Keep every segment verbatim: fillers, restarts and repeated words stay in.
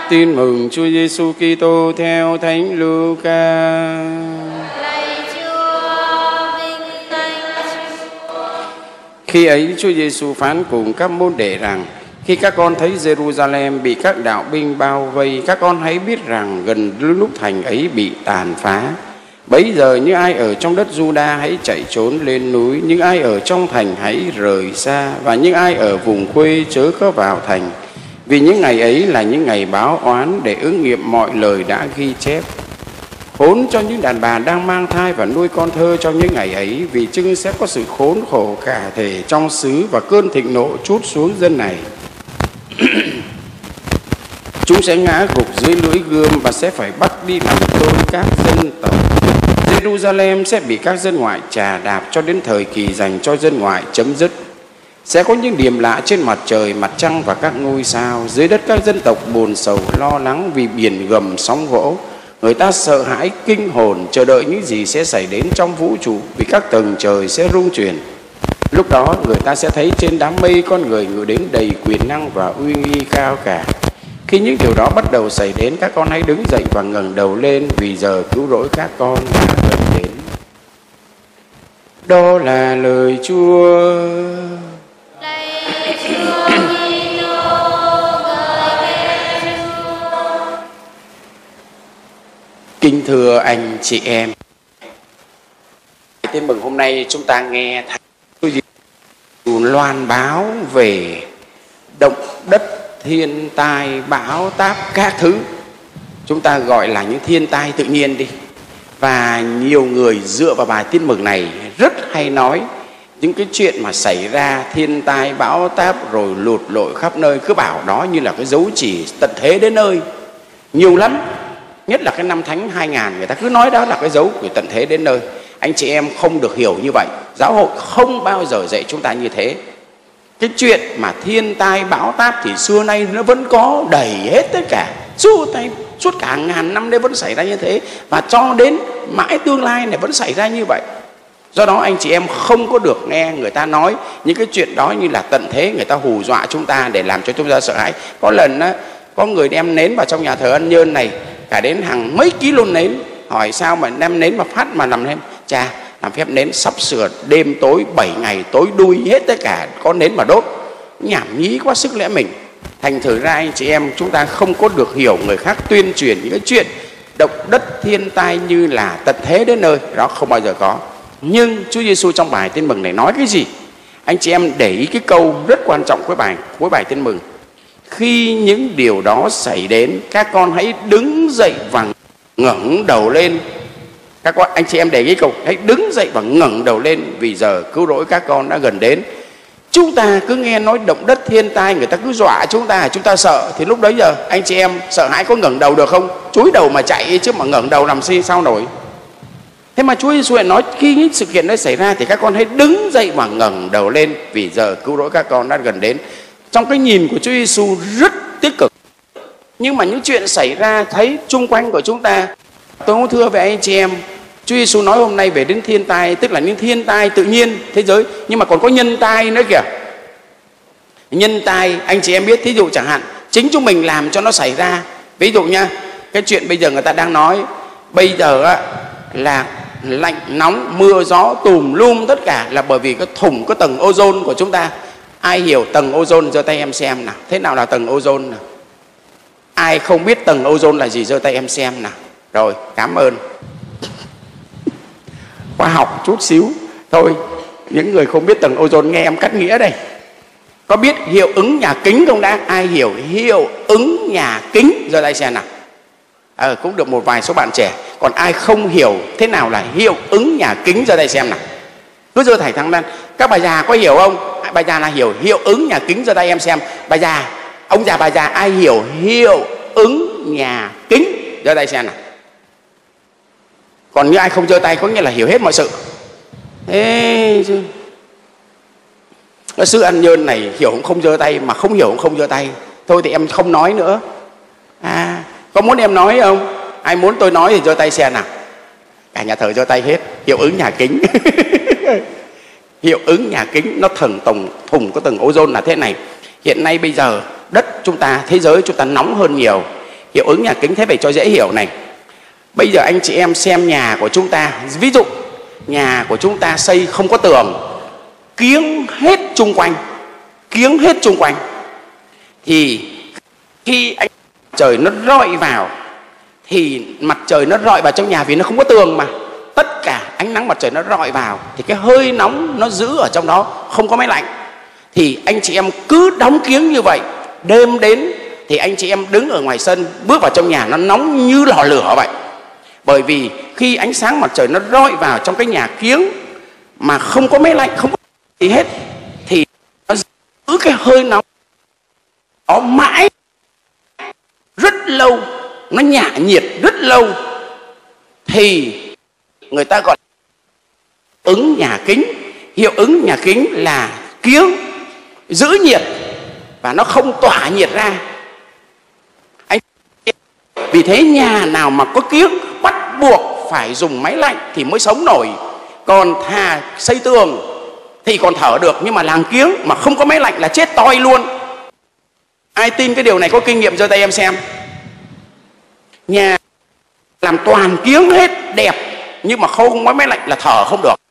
Tin mừng Chúa Giêsu Kitô theo Thánh Luca. Lạy Chúa, vinh danh Chúa. Khi ấy Chúa Giêsu phán cùng các môn đệ rằng: khi các con thấy Jerusalem bị các đạo binh bao vây, các con hãy biết rằng gần lúc thành ấy bị tàn phá. Bấy giờ những ai ở trong đất Juda hãy chạy trốn lên núi, những ai ở trong thành hãy rời xa, và những ai ở vùng quê chớ có vào thành. Vì những ngày ấy là những ngày báo oán để ứng nghiệm mọi lời đã ghi chép. Khốn cho những đàn bà đang mang thai và nuôi con thơ trong những ngày ấy, vì chưng sẽ có sự khốn khổ cả thể trong xứ và cơn thịnh nộ trút xuống dân này. Chúng sẽ ngã gục dưới lưỡi gươm và sẽ phải bắt đi làm tôi các dân tộc. Jerusalem sẽ bị các dân ngoại trà đạp cho đến thời kỳ dành cho dân ngoại chấm dứt. Sẽ có những điểm lạ trên mặt trời, mặt trăng và các ngôi sao. Dưới đất các dân tộc buồn sầu lo lắng vì biển gầm sóng vỗ. Người ta sợ hãi kinh hồn, chờ đợi những gì sẽ xảy đến trong vũ trụ, vì các tầng trời sẽ rung chuyển. Lúc đó người ta sẽ thấy trên đám mây con người ngự đến đầy quyền năng và uy nghi cao cả. Khi những điều đó bắt đầu xảy đến, các con hãy đứng dậy và ngẩng đầu lên, vì giờ cứu rỗi các con đã gần đến. Đó là lời Chúa. Lạy Chúa Kitô, ngợi khen Chúa. Kính thưa anh chị em, tin mừng hôm nay chúng ta nghe Chúa Giêsu loan báo về động đất, thiên tai, bão táp các thứ. Chúng ta gọi là những thiên tai tự nhiên đi. Và nhiều người dựa vào bài tin mừng này rất hay nói những cái chuyện mà xảy ra thiên tai, bão táp rồi lụt lội khắp nơi, cứ bảo đó như là cái dấu chỉ tận thế đến nơi. Nhiều lắm. Nhất là cái năm Thánh hai nghìn, người ta cứ nói đó là cái dấu của tận thế đến nơi. Anh chị em không được hiểu như vậy. Giáo hội không bao giờ dạy chúng ta như thế. Cái chuyện mà thiên tai bão táp thì xưa nay nó vẫn có đầy hết tất cả. Suốt, suốt cả ngàn năm đấy vẫn xảy ra như thế. Và cho đến mãi tương lai này vẫn xảy ra như vậy. Do đó anh chị em không có được nghe người ta nói những cái chuyện đó như là tận thế. Người ta hù dọa chúng ta để làm cho chúng ta sợ hãi. Có lần á, có người đem nến vào trong nhà thờ Ân Nhơn này, cả đến hàng mấy kilo nến. Hỏi sao mà đem nến mà phát mà làm thêm. Chà, làm phép nến sắp sửa đêm tối bảy ngày tối đuôi hết tất cả có nến mà đốt. Nhảm nhí quá sức lẽ mình. Thành thử ra anh chị em chúng ta không có được hiểu người khác tuyên truyền những cái chuyện động đất thiên tai như là tận thế đến nơi. Đó không bao giờ có. Nhưng Chúa Giêsu trong bài tin mừng này nói cái gì? Anh chị em để ý cái câu rất quan trọng cuối bài, cuối bài tin mừng. Khi những điều đó xảy đến, các con hãy đứng dậy và ngẩng đầu lên. Các con, anh chị em để ý câu hãy đứng dậy và ngẩng đầu lên, vì giờ cứu rỗi các con đã gần đến. Chúng ta cứ nghe nói động đất thiên tai, người ta cứ dọa chúng ta, chúng ta sợ. Thì lúc đấy giờ anh chị em sợ hãi có ngẩng đầu được không? Chúi đầu mà chạy chứ mà ngẩng đầu làm gì sao nổi. Thế mà Chúa Giêsu lại nói khi những sự kiện đó xảy ra thì các con hãy đứng dậy và ngẩng đầu lên, vì giờ cứu rỗi các con đã gần đến. Trong cái nhìn của Chúa Giêsu rất tích cực. Nhưng mà những chuyện xảy ra thấy chung quanh của chúng ta, tôi muốn thưa với anh chị em, Chúa Giêsu nói hôm nay về đến thiên tai, tức là những thiên tai tự nhiên thế giới, nhưng mà còn có nhân tai nữa kìa. Nhân tai anh chị em biết, thí dụ chẳng hạn chính chúng mình làm cho nó xảy ra. Ví dụ nha, cái chuyện bây giờ người ta đang nói bây giờ á, là lạnh nóng mưa gió tùm lum tất cả là bởi vì cái thủng cái tầng ozone của chúng ta. Ai hiểu tầng ozone giơ tay em xem nào. Thế nào là tầng ozone nào? Ai không biết tầng ozone là gì giơ tay em xem nào. Rồi, cảm ơn. Khoa học chút xíu. Thôi, những người không biết tầng ozone nghe em cắt nghĩa đây. Có biết hiệu ứng nhà kính không đã? Ai hiểu hiệu ứng nhà kính giơ tay xem nào. Ờ, cũng được một vài số bạn trẻ. Còn ai không hiểu thế nào là hiệu ứng nhà kính giơ tay xem nào. Cứ giơ thảy thẳng lên. Các bà già có hiểu không? Bà già là hiểu hiệu ứng nhà kính giơ tay em xem. Bà già, ông già bà già ai hiểu hiệu ứng nhà kính giơ tay xem nào. Còn như ai không giơ tay có nghĩa là hiểu hết mọi sự. Thế chứ cái sư Ân Nhơn này hiểu cũng không giơ tay, mà không hiểu cũng không giơ tay. Thôi thì em không nói nữa. À, có muốn em nói không? Ai muốn tôi nói thì giơ tay xem nào. Cả nhà thờ giơ tay hết. Hiệu ứng nhà kính. Hiệu ứng nhà kính nó thần tổng thùng cái tầng ozone là thế này. Hiện nay bây giờ đất chúng ta, thế giới chúng ta nóng hơn nhiều. Hiệu ứng nhà kính thế phải cho dễ hiểu này. Bây giờ anh chị em xem nhà của chúng ta, ví dụ nhà của chúng ta xây không có tường, kiếng hết chung quanh, kiếng hết chung quanh, thì khi ánh trời nó rọi vào, thì mặt trời nó rọi vào trong nhà vì nó không có tường mà, tất cả ánh nắng mặt trời nó rọi vào thì cái hơi nóng nó giữ ở trong đó, không có máy lạnh. Thì anh chị em cứ đóng kiếng như vậy, đêm đến thì anh chị em đứng ở ngoài sân, bước vào trong nhà nó nóng như lò lửa vậy. Bởi vì khi ánh sáng mặt trời nó rọi vào trong cái nhà kiếng mà không có máy lạnh, không có gì hết, thì nó giữ cái hơi nóng nó mãi rất lâu, nó nhả nhiệt rất lâu, thì người ta gọi ứng nhà kính. Hiệu ứng nhà kính là kiếng giữ nhiệt và nó không tỏa nhiệt ra. Anh vì thế nhà nào mà có kiếng bắt buộc phải dùng máy lạnh thì mới sống nổi. Còn thà xây tường thì còn thở được, nhưng mà làng kiếng mà không có máy lạnh là chết toi luôn. Ai tin cái điều này có kinh nghiệm giơ tay em xem. Nhà làm toàn kiếng hết đẹp, nhưng mà không có máy lạnh là thở không được,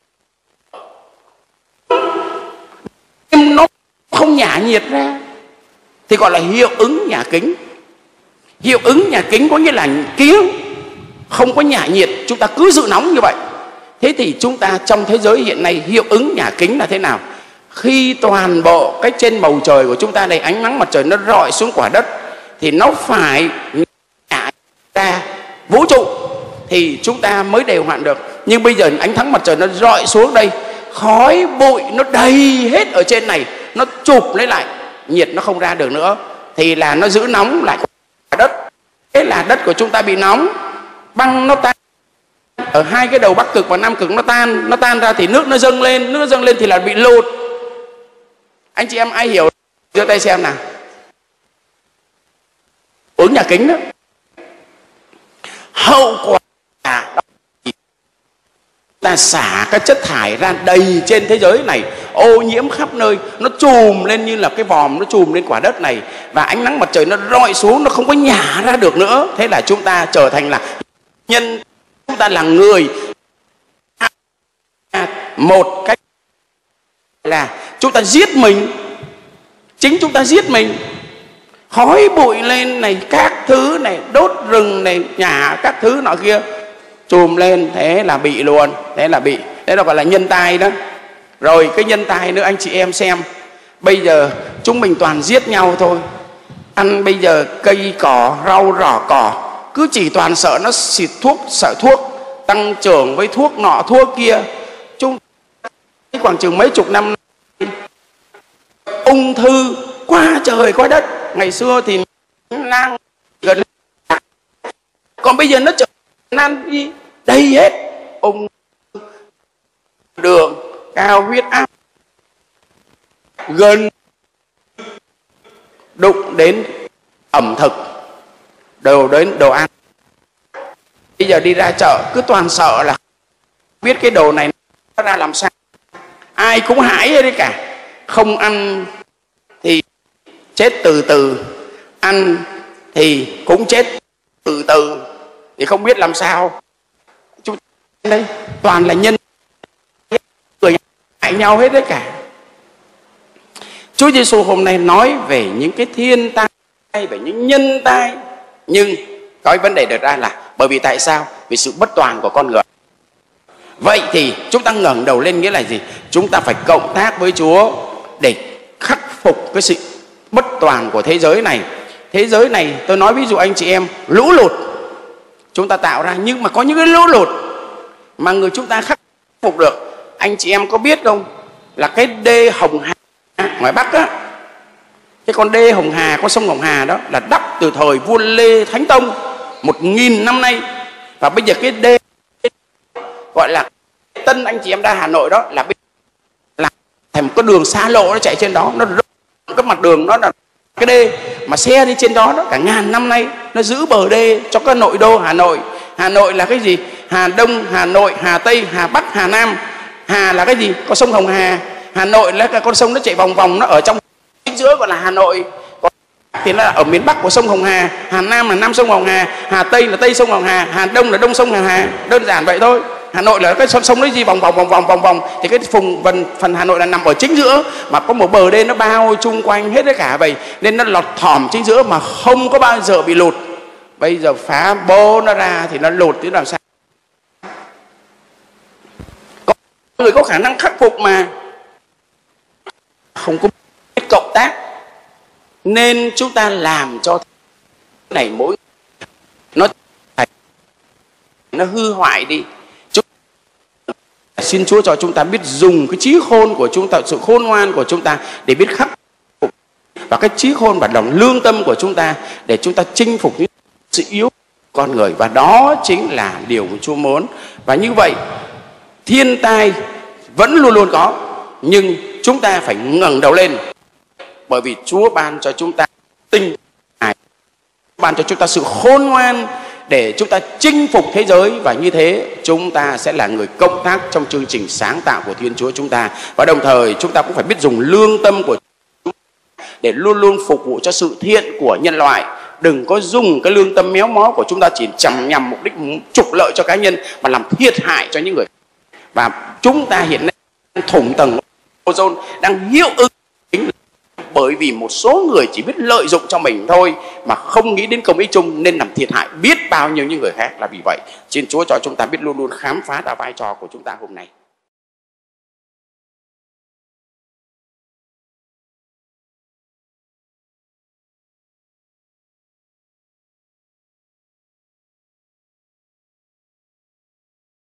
nó không nhả nhiệt ra, thì gọi là hiệu ứng nhà kính. Hiệu ứng nhà kính có nghĩa là kiếng không có nhả nhiệt, chúng ta cứ giữ nóng như vậy. Thế thì chúng ta trong thế giới hiện nay hiệu ứng nhà kính là thế nào? Khi toàn bộ cái trên bầu trời của chúng ta này, ánh nắng mặt trời nó rọi xuống quả đất thì nó phải nhả ra vũ trụ thì chúng ta mới đều hạn được. Nhưng bây giờ ánh nắng mặt trời nó rọi xuống đây, khói bụi nó đầy hết ở trên này, nó chụp lấy lại, nhiệt nó không ra được nữa, thì là nó giữ nóng lại quả đất. Thế là đất của chúng ta bị nóng, băng nó tan ở hai cái đầu Bắc Cực và Nam Cực, nó tan, nó tan ra thì nước nó dâng lên, nước nó dâng lên thì là bị lụt. Anh chị em ai hiểu giơ tay xem nào. Ứng nhà kính đó. Hậu quả ta xả các chất thải ra đầy trên thế giới này, ô nhiễm khắp nơi, nó trùm lên như là cái vòm, nó trùm lên quả đất này, và ánh nắng mặt trời nó rọi xuống, nó không có nhả ra được nữa. Thế là chúng ta trở thành là nhân, chúng ta là người. Một cách là chúng ta giết mình, chính chúng ta giết mình. Khói bụi lên này, các thứ này, đốt rừng này, nhả các thứ nọ kia chùm lên, thế là bị luôn, thế là bị, thế là gọi là nhân tai đó. Rồi cái nhân tai nữa anh chị em xem, bây giờ chúng mình toàn giết nhau thôi. Ăn bây giờ cây cỏ, rau rỏ cỏ, cứ chỉ toàn sợ nó xịt thuốc, sợ thuốc tăng trưởng với thuốc nọ thuốc kia. Chúng khoảng chừng mấy chục năm ung thư qua trời qua đất. Ngày xưa thì lang gần, còn bây giờ nó trở nan đi đầy hết, ung đường, cao huyết áp, gần đụng đến ẩm thực, đều đến đồ ăn. Bây giờ đi ra chợ cứ toàn sợ là biết cái đồ này nó ra làm sao, ai cũng hãi hết đấy cả. Không ăn thì chết từ từ, ăn thì cũng chết từ từ, thì không biết làm sao. Chúng đây toàn là nhân người hại nhau hết đấy cả. Chúa Giêsu hôm nay nói về những cái thiên tai, về những nhân tai, nhưng có vấn đề được ra là bởi vì tại sao? Vì sự bất toàn của con người. Vậy thì chúng ta ngẩng đầu lên nghĩa là gì? Chúng ta phải cộng tác với Chúa để khắc phục cái sự bất toàn của thế giới này. Thế giới này, tôi nói ví dụ anh chị em, lũ lụt chúng ta tạo ra, nhưng mà có những cái lũ lụt mà người chúng ta khắc phục được. Anh chị em có biết không, là cái đê Hồng Hà ngoài Bắc á, cái con đê Hồng Hà, con sông Hồng Hà đó là đắp từ thời vua Lê Thánh Tông một nghìn năm nay. Và bây giờ cái đê gọi là Tân, anh chị em ra Hà Nội đó, là là thành một cái đường xa lộ nó chạy trên đó, nó cái mặt đường đó là cái đê mà xe đi trên đó đó cả ngàn năm nay, nó giữ bờ đê cho cái nội đô Hà Nội. Hà Nội là cái gì? Hà Đông, Hà Nội, Hà Tây, Hà Bắc, Hà Nam. Hà là cái gì? Có sông Hồng Hà. Hà Nội là cái con sông nó chạy vòng vòng, nó ở trong chính giữa gọi là Hà Nội. Còn thì là ở miền Bắc của sông Hồng Hà, Hà Nam là Nam sông Hồng Hà, Hà Tây là Tây sông Hồng Hà, Hà Đông là Đông sông Hồng Hà, đơn giản vậy thôi. Hà Nội là cái sông đấy gì vòng vòng vòng vòng vòng vòng thì cái vùng phần phần Hà Nội là nằm ở chính giữa, mà có một bờ đê nó bao chung quanh hết tất cả vậy, nên nó lọt thỏm chính giữa mà không có bao giờ bị lụt. Bây giờ phá bô nó ra thì nó lụt thì làm sao? Có người có khả năng khắc phục mà không có biết cộng tác, nên chúng ta làm cho này mỗi nó nó hư hoại đi. Chúng, xin Chúa cho chúng ta biết dùng cái trí khôn của chúng ta, sự khôn ngoan của chúng ta để biết khắc phục, và cái trí khôn và lòng lương tâm của chúng ta để chúng ta chinh phục những sự yếu con người, và đó chính là điều của Chúa muốn. Và như vậy thiên tai vẫn luôn luôn có, nhưng chúng ta phải ngẩng đầu lên, bởi vì Chúa ban cho chúng ta tinh, ban cho chúng ta sự khôn ngoan để chúng ta chinh phục thế giới, và như thế chúng ta sẽ là người cộng tác trong chương trình sáng tạo của Thiên Chúa chúng ta. Và đồng thời chúng ta cũng phải biết dùng lương tâm của chúng ta để luôn luôn phục vụ cho sự thiện của nhân loại. Đừng có dùng cái lương tâm méo mó của chúng ta chỉ chằm nhằm mục đích trục lợi cho cá nhân mà làm thiệt hại cho những người. Và chúng ta hiện nay thủng tầng ozone đang hiệu ứng bởi vì một số người chỉ biết lợi dụng cho mình thôi mà không nghĩ đến công ích chung, nên làm thiệt hại biết bao nhiêu những người khác. Là vì vậy xin Chúa cho chúng ta biết luôn luôn khám phá ra vai trò của chúng ta hôm nay.